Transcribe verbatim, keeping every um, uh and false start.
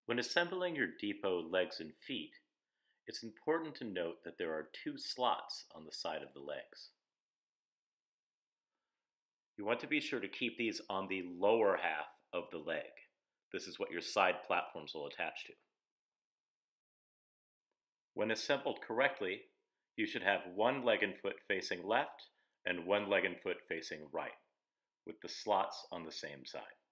When assembling your depot legs and feet, it's important to note that there are two slots on the side of the legs. You want to be sure to keep these on the lower half of the leg. This is what your side platforms will attach to. When assembled correctly, you should have one leg and foot facing left and one leg and foot facing right, with the slots on the same side.